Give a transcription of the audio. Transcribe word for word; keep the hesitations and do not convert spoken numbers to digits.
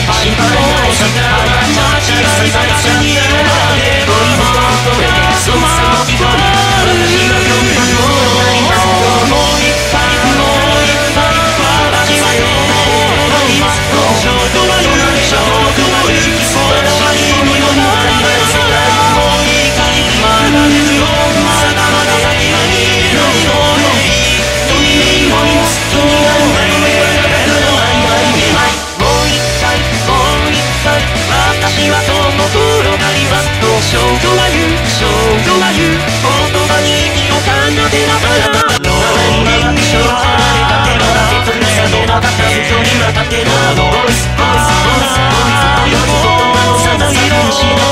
少女は言う、少女は言う、言葉に意味を奏でながらローリングショーハーレかけろだけとさのまた人にまたけろボイスボイスボイスボイスボイス言葉さなぎるし